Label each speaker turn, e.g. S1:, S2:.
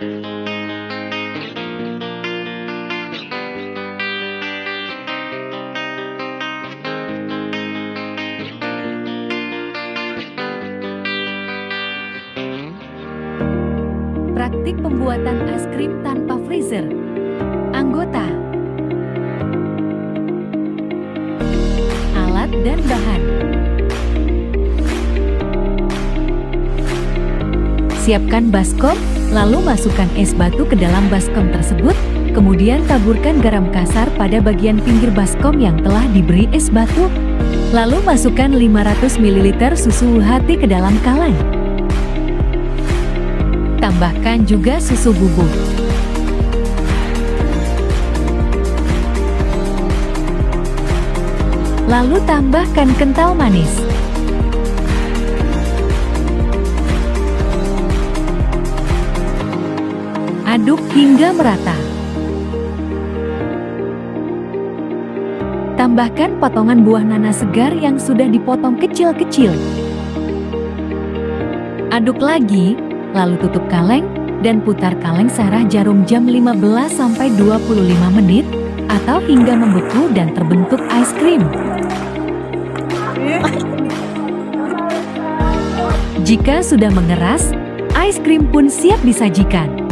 S1: Praktik pembuatan es krim tanpa freezer. Anggota, alat dan bahan. Siapkan baskom, lalu masukkan es batu ke dalam baskom tersebut, kemudian taburkan garam kasar pada bagian pinggir baskom yang telah diberi es batu. Lalu masukkan 500 ml susu UHT ke dalam kaleng. Tambahkan juga susu bubuk. Lalu tambahkan kental manis. Aduk hingga merata. Tambahkan potongan buah nanas segar yang sudah dipotong kecil-kecil. Aduk lagi. Lalu tutup kaleng dan putar kaleng searah jarum jam 15-25 menit atau hingga membeku dan terbentuk es krim. Jika sudah mengeras, es krim pun siap disajikan.